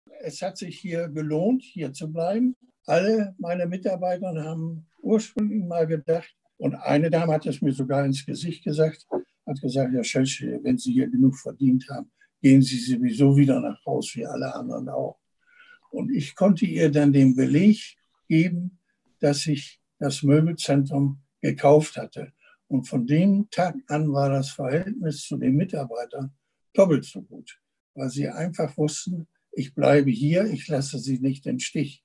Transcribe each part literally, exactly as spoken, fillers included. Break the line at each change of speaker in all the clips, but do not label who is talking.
Es hat sich hier gelohnt, hier zu bleiben. Alle meine Mitarbeiter haben ursprünglich mal gedacht, und eine Dame hat es mir sogar ins Gesicht gesagt, hat gesagt, Herr Schelsch, wenn Sie hier genug verdient haben, gehen Sie sowieso wieder nach Hause, wie alle anderen auch. Und ich konnte ihr dann den Beleg geben, dass ich das Möbelzentrum gekauft hatte. Und von dem Tag an war das Verhältnis zu den Mitarbeitern doppelt so gut, weil sie einfach wussten, ich bleibe hier, ich lasse sie nicht im Stich.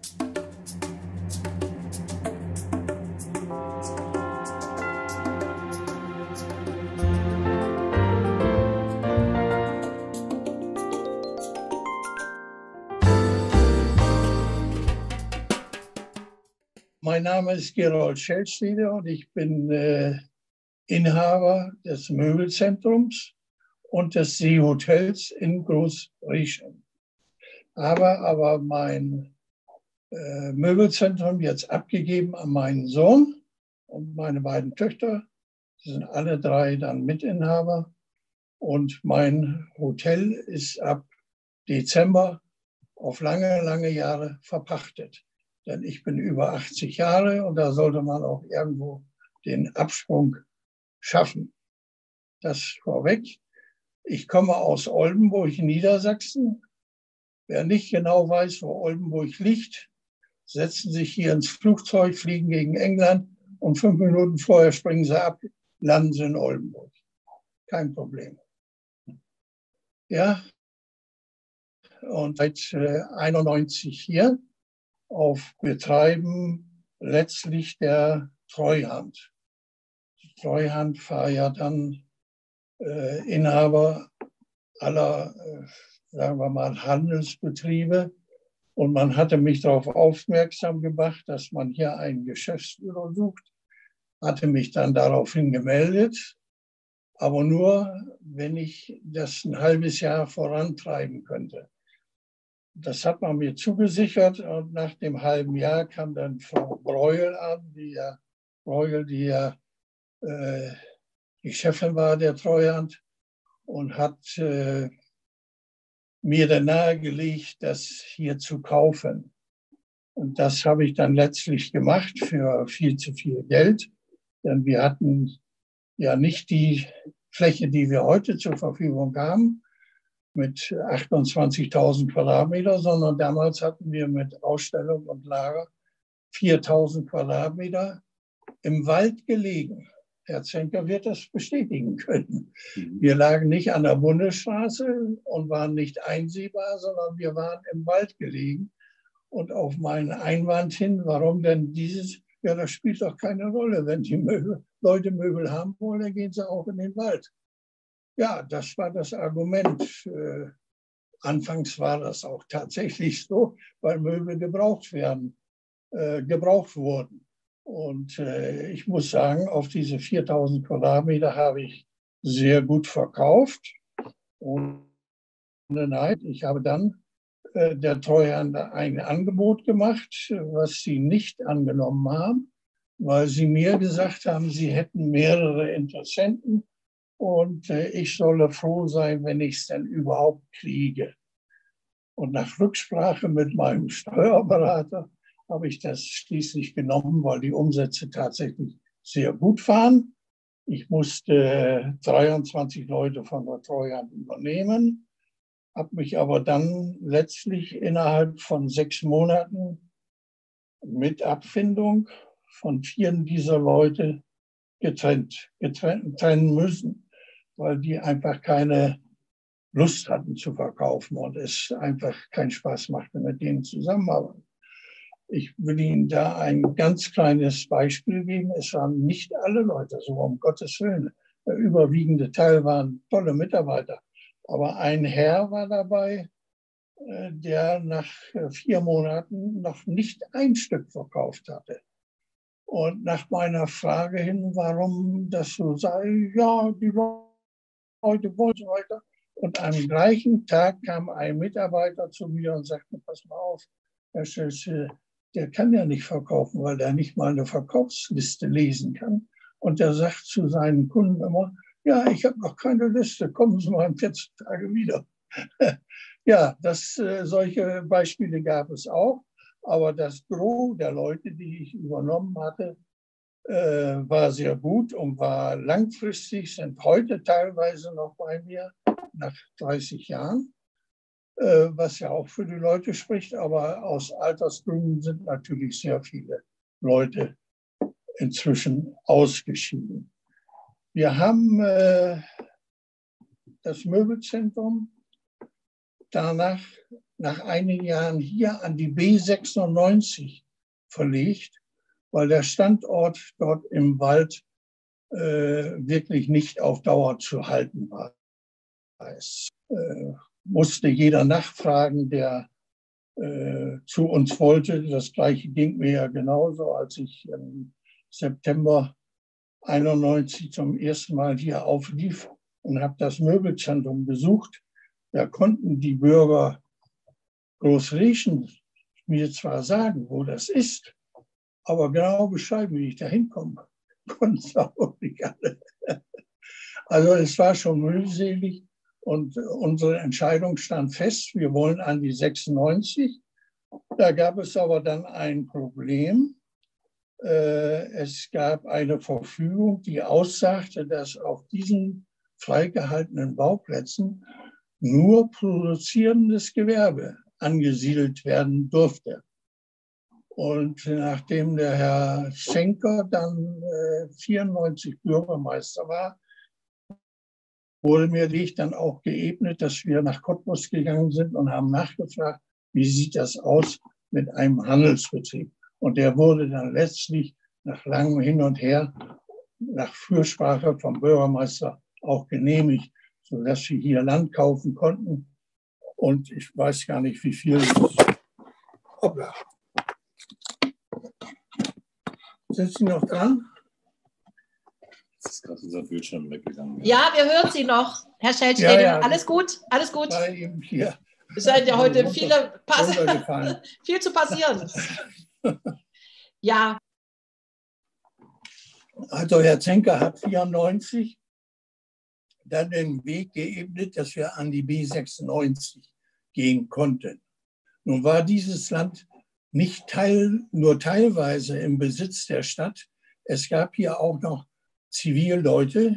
Mein Name ist Gerold Schelstede und ich bin äh, Inhaber des Möbelzentrums und des Seehotels in Großrieschen. Habe aber mein äh, Möbelzentrum jetzt abgegeben an meinen Sohn und meine beiden Töchter. Die sind alle drei dann Mitinhaber. Und mein Hotel ist ab Dezember auf lange, lange Jahre verpachtet. Denn ich bin über achtzig Jahre und da sollte man auch irgendwo den Absprung schaffen. Das vorweg. Ich komme aus Oldenburg, Niedersachsen. Wer nicht genau weiß, wo Oldenburg liegt, setzen sich hier ins Flugzeug, fliegen gegen England und fünf Minuten vorher springen sie ab, landen sie in Oldenburg. Kein Problem. Ja, und seit äh, einundneunzig hier auf Betreiben letztlich der Treuhand. Die Treuhand war ja dann äh, Inhaber aller, äh, sagen wir mal, Handelsbetriebe. Und man hatte mich darauf aufmerksam gemacht, dass man hier einen Geschäftsführer sucht, hatte mich dann daraufhin gemeldet, aber nur, wenn ich das ein halbes Jahr vorantreiben könnte. Das hat man mir zugesichert und nach dem halben Jahr kam dann Frau Breuel an, die ja, Breuel, die ja äh, die Chefin war der Treuhand und hat äh, mir dann nahegelegt, das hier zu kaufen. Und das habe ich dann letztlich gemacht für viel zu viel Geld, denn wir hatten ja nicht die Fläche, die wir heute zur Verfügung haben, mit achtundzwanzigtausend Quadratmeter, sondern damals hatten wir mit Ausstellung und Lager viertausend Quadratmeter im Wald gelegen. Herr Zenker wird das bestätigen können. Wir lagen nicht an der Bundesstraße und waren nicht einsehbar, sondern wir waren im Wald gelegen. Und auf meinen Einwand hin, warum denn dieses? Ja, das spielt doch keine Rolle. Wenn die Möbel, Leute Möbel haben wollen, dann gehen sie auch in den Wald. Ja, das war das Argument. Äh, anfangs war das auch tatsächlich so, weil Möbel gebraucht werden, äh, gebraucht wurden. Und äh, ich muss sagen, auf diese viertausend Quadratmeter habe ich sehr gut verkauft. Und nein, ich habe dann äh, der Treuhand ein Angebot gemacht, was sie nicht angenommen haben, weil sie mir gesagt haben, sie hätten mehrere Interessenten und äh, ich solle froh sein, wenn ich es denn überhaupt kriege. Und nach Rücksprache mit meinem Steuerberater habe ich das schließlich genommen, weil die Umsätze tatsächlich sehr gut waren. Ich musste dreiundzwanzig Leute von der Treuhand übernehmen, habe mich aber dann letztlich innerhalb von sechs Monaten mit Abfindung von vielen dieser Leute getrennt, getrennt trennen müssen, weil die einfach keine Lust hatten zu verkaufen und es einfach keinen Spaß machte, mit denen zusammenzuarbeiten. Ich will Ihnen da ein ganz kleines Beispiel geben. Es waren nicht alle Leute, so um Gottes Willen. Der überwiegende Teil waren tolle Mitarbeiter. Aber ein Herr war dabei, der nach vier Monaten noch nicht ein Stück verkauft hatte. Und nach meiner Frage hin, warum das so sei, ja, die Leute wollen so weiter. Und am gleichen Tag kam ein Mitarbeiter zu mir und sagte, pass mal auf, Herr Schulz, der kann ja nicht verkaufen, weil er nicht mal eine Verkaufsliste lesen kann. Und er sagt zu seinen Kunden immer, ja, ich habe noch keine Liste, kommen Sie mal in vierzehn Tagen wieder. Ja, das, äh, solche Beispiele gab es auch. Aber das Gros der Leute, die ich übernommen hatte, äh, war sehr gut und war langfristig, sind heute teilweise noch bei mir nach dreißig Jahren, äh, was ja auch für die Leute spricht. Aber aus Altersgründen sind natürlich sehr viele Leute inzwischen ausgeschieden. Wir haben äh, das Möbelzentrum danach nach einigen Jahren hier an die B sechsundneunzig verlegt, weil der Standort dort im Wald äh, wirklich nicht auf Dauer zu halten war. Es äh, musste jeder nachfragen, der äh, zu uns wollte. Das Gleiche ging mir ja genauso, als ich im September einundneunzig zum ersten Mal hier auflief und habe das Möbelzentrum besucht. Da konnten die Bürger Großrieschen mir zwar sagen, wo das ist, aber genau beschreiben, wie ich da hinkomme, konnten es auch nicht alle. Also es war schon mühselig und unsere Entscheidung stand fest, wir wollen an die sechsundneunzig. Da gab es aber dann ein Problem. Es gab eine Verfügung, die aussagte, dass auf diesen freigehaltenen Bauplätzen nur produzierendes Gewerbe angesiedelt werden durfte. Und nachdem der Herr Schenker dann äh, vierundneunzig Bürgermeister war, wurde mir Licht dann auch geebnet, dass wir nach Cottbus gegangen sind und haben nachgefragt, wie sieht das aus mit einem Handelsbetrieb. Und der wurde dann letztlich nach langem Hin und Her, nach Fürsprache vom Bürgermeister auch genehmigt, sodass wir hier Land kaufen konnten. Und ich weiß gar nicht, wie viel. Hoppla. Sind Sie noch dran?
Jetzt ist gerade unser Bildschirm weggegangen.
Ja, wir hören Sie noch, Herr Scheltschedel. Ja, ja. Alles gut, alles gut.
War eben hier.
Es scheint ja heute viele Pass viel zu passieren. Ja.
Also Herr Zenker hat vierundneunzig dann den Weg geebnet, dass wir an die B sechsundneunzig gehen konnten. Nun war dieses Land nicht teil, nur teilweise im Besitz der Stadt. Es gab hier auch noch Zivilleute,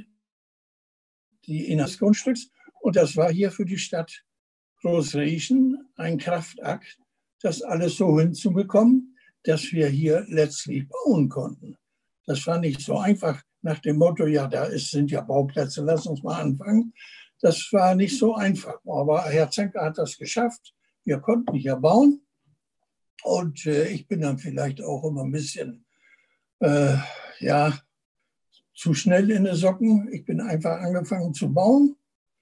die innerhalb des Grundstücks, und das war hier für die Stadt Großrieschen ein Kraftakt, das alles so hinzubekommen, dass wir hier letztlich bauen konnten. Das war nicht so einfach nach dem Motto, ja, da ist, sind ja Bauplätze, lass uns mal anfangen. Das war nicht so einfach, aber Herr Zenker hat das geschafft. Wir konnten hier bauen und äh, ich bin dann vielleicht auch immer ein bisschen, äh, ja, zu schnell in den Socken. Ich bin einfach angefangen zu bauen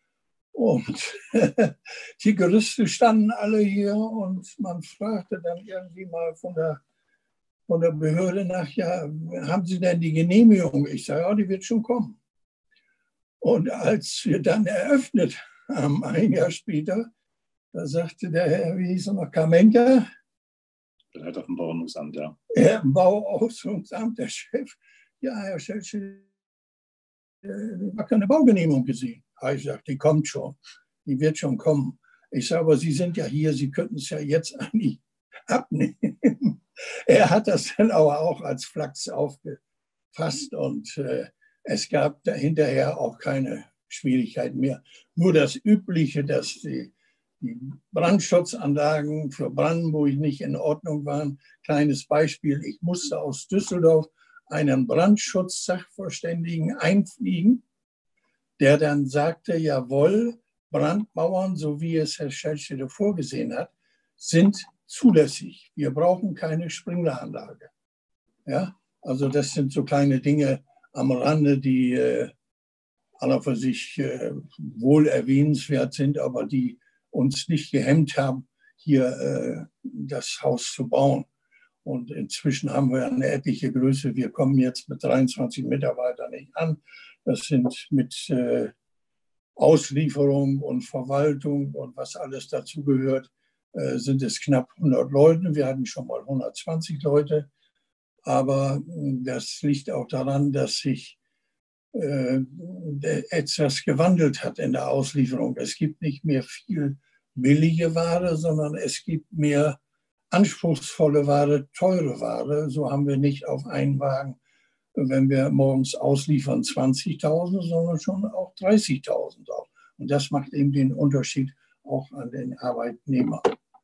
und die Gerüste standen alle hier und man fragte dann irgendwie mal von der, von der Behörde nach, ja, haben Sie denn die Genehmigung? Ich sage, ja, die wird schon kommen. Und als wir dann eröffnet haben, ein Jahr später, da sagte der Herr, wie hieß er noch, Kamenka,
der Leiter vom Bauordnungsamt, ja.
Ja, im Bauordnungsamt, der Chef, ja, Herr Scheltschedel, ich habe keine Baugenehmigung gesehen. Ich sage, die kommt schon, die wird schon kommen. Ich sage, aber Sie sind ja hier, Sie könnten es ja jetzt eigentlich abnehmen. Er hat das dann aber auch als Flachs aufgefasst und äh, es gab da hinterher auch keine Schwierigkeiten mehr. Nur das Übliche, dass die, die Brandschutzanlagen für Brandenburg nicht in Ordnung waren. Kleines Beispiel, ich musste aus Düsseldorf einen Brandschutzsachverständigen einfliegen, der dann sagte, jawohl, Brandmauern, so wie es Herr Scheltschedel vorgesehen hat, sind zulässig. Wir brauchen keine Sprinkleranlage. Ja, also das sind so kleine Dinge am Rande, die äh, an und für sich äh, wohl erwähnenswert sind, aber die uns nicht gehemmt haben, hier äh, das Haus zu bauen. Und inzwischen haben wir eine etliche Größe. Wir kommen jetzt mit dreiundzwanzig Mitarbeitern nicht an. Das sind mit äh, Auslieferung und Verwaltung und was alles dazugehört, äh, sind es knapp hundert Leute. Wir hatten schon mal hundertzwanzig Leute. Aber das liegt auch daran, dass sich äh, etwas gewandelt hat in der Auslieferung. Es gibt nicht mehr viel billige Ware, sondern es gibt mehr anspruchsvolle Ware, teure Ware. So haben wir nicht auf einen Wagen, wenn wir morgens ausliefern, zwanzigtausend, sondern schon auch dreißigtausend. Auch. Und das macht eben den Unterschied auch an den Arbeitnehmer.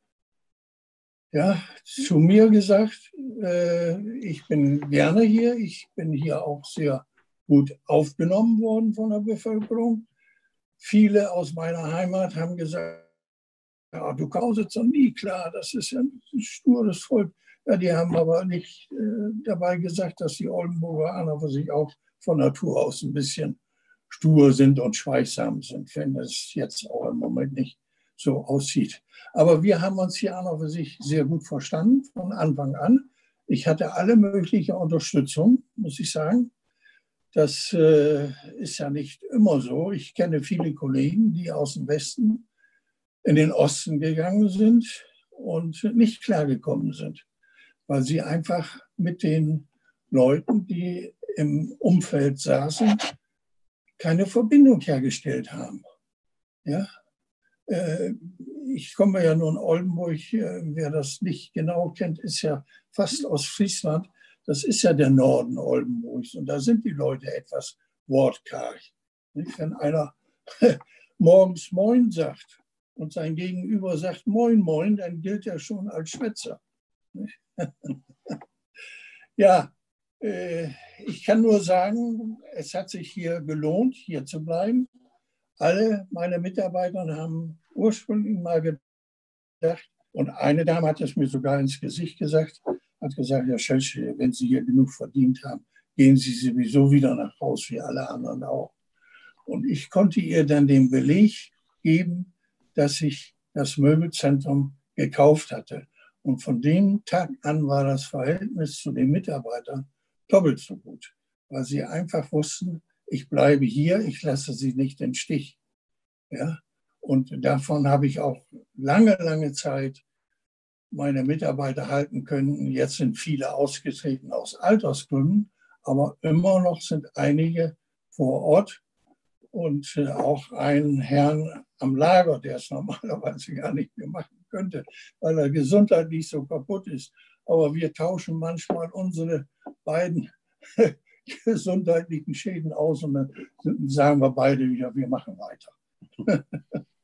Ja, zu mir gesagt, äh, ich bin gerne hier. Ich bin hier auch sehr gut aufgenommen worden von der Bevölkerung. Viele aus meiner Heimat haben gesagt, ja, du kausest doch nie klar, das ist ja ein stures Volk. Ja, die haben aber nicht äh, dabei gesagt, dass die Oldenburger an und für sich auch von Natur aus ein bisschen stur sind und schweigsam sind, wenn es jetzt auch im Moment nicht so aussieht. Aber wir haben uns hier an und für sich sehr gut verstanden von Anfang an. Ich hatte alle mögliche Unterstützung, muss ich sagen. Das äh, ist ja nicht immer so. Ich kenne viele Kollegen, die aus dem Westen in den Osten gegangen sind und nicht klargekommen sind, weil sie einfach mit den Leuten, die im Umfeld saßen, keine Verbindung hergestellt haben. Ja? Äh, ich komme ja nun Oldenburg, äh, wer das nicht genau kennt, ist ja fast aus Friesland. Das ist ja der Norden Oldenburgs und da sind die Leute etwas wortkarg. Wenn einer morgens Moin sagt und sein Gegenüber sagt Moin, Moin, dann gilt er schon als Schwätzer. Ja, äh, ich kann nur sagen, es hat sich hier gelohnt, hier zu bleiben. Alle meine Mitarbeiter haben ursprünglich mal gedacht, und eine Dame hat es mir sogar ins Gesicht gesagt, hat gesagt, Herr Schölsch, wenn Sie hier genug verdient haben, gehen Sie sowieso wieder nach Hause, wie alle anderen auch. Und ich konnte ihr dann den Beleg geben, dass ich das Möbelzentrum gekauft hatte. Und von dem Tag an war das Verhältnis zu den Mitarbeitern doppelt so gut, weil sie einfach wussten, ich bleibe hier, ich lasse sie nicht im Stich. Ja? Und davon habe ich auch lange, lange Zeit meine Mitarbeiter halten können. Jetzt sind viele ausgetreten aus Altersgründen, aber immer noch sind einige vor Ort. Und auch einen Herrn am Lager, der es normalerweise gar nicht mehr machen könnte, weil er gesundheitlich so kaputt ist. Aber wir tauschen manchmal unsere beiden gesundheitlichen Schäden aus und dann sagen wir beide wieder, wir machen weiter.